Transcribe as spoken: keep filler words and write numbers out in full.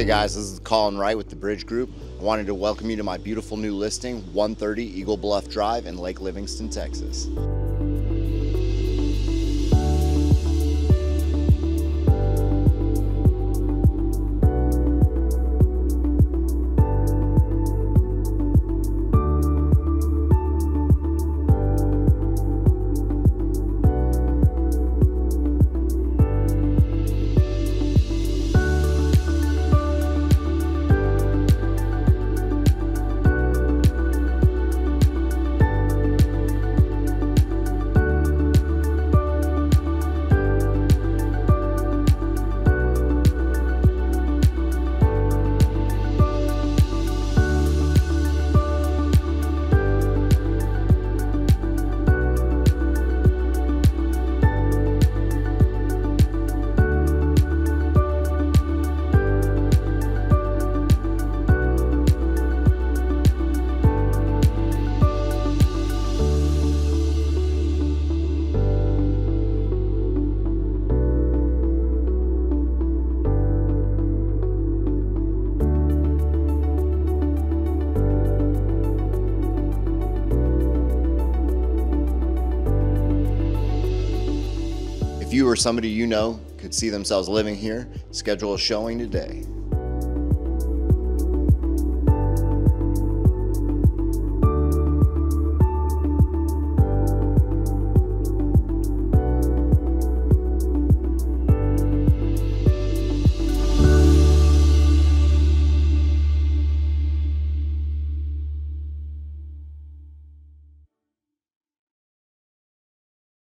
Hey guys, this is Colin Wright with the Bridge Group. I wanted to welcome you to my beautiful new listing, one thirty Eagle Bluff Drive in Lake Livingston, Texas. If you or somebody you know could see themselves living here, schedule a showing today.